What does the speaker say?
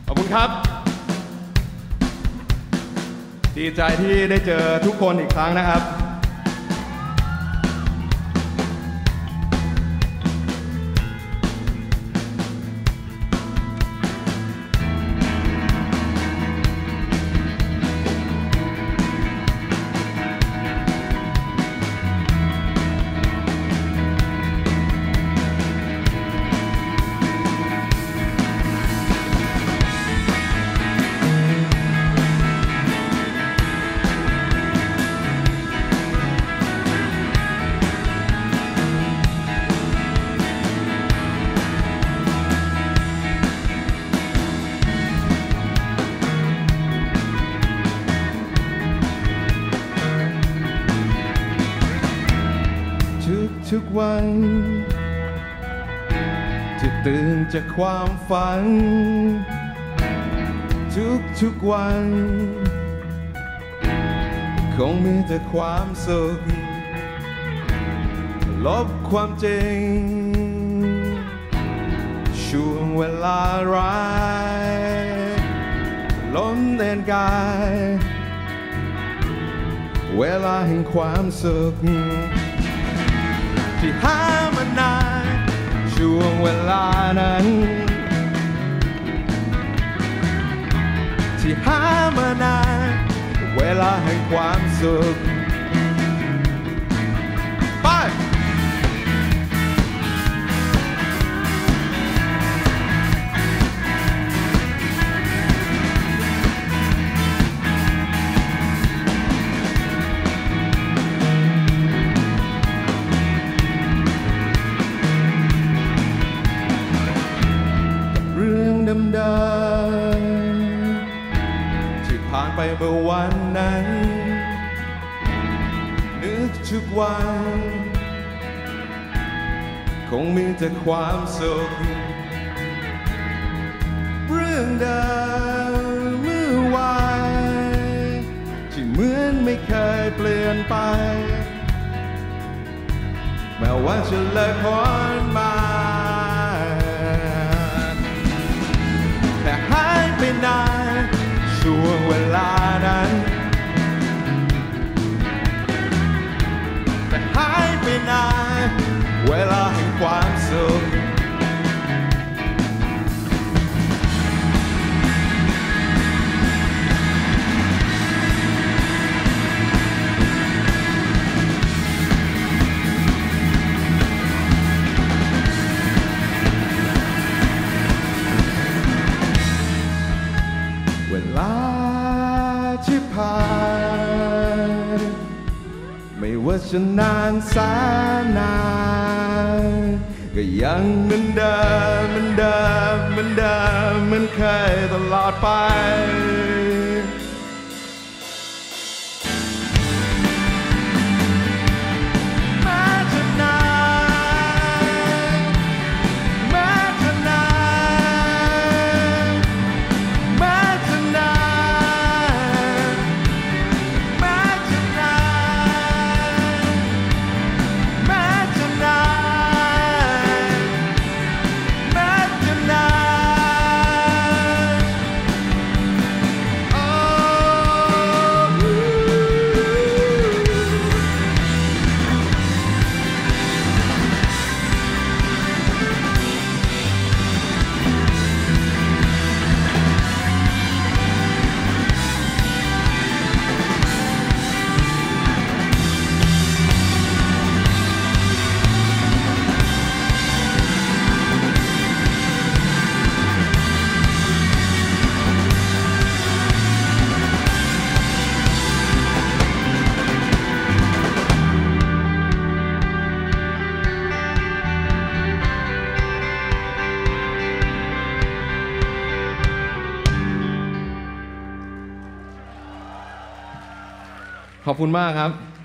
ขอบคุณครับดีใจที่ได้เจอทุกคนอีกครั้งนะครับทุกวันที่ตื่นจากความฝันทุกวันคงมีแต่ความสุขลบความจริงช่วงเวลาร้ายล้นเล่นกายเวลาแห่งความสุขที่หามานานช่วงเวลานั้นที่หามานานเวลาแห่งความสุขไปที่ผ่านไปเมื่อวันนั้นนึกทุกวันคงมีแต่ความสุขเรื่องเดิมเมื่อวานที่เหมือนไม่เคยเปลี่ยนไปแม้ว่าจะเลยพ้นมาไม่นานช่วงเวลานั้นแต่หายไปนานเวลาแห่งความสุขเวลาที่ผ่านไม่ว่าจะนานแสนนานก็ยังเหมือนเดิมเหมือนเดิมเหมือนเดิมเหมือนเคยตลอดไปขอบคุณมากครับ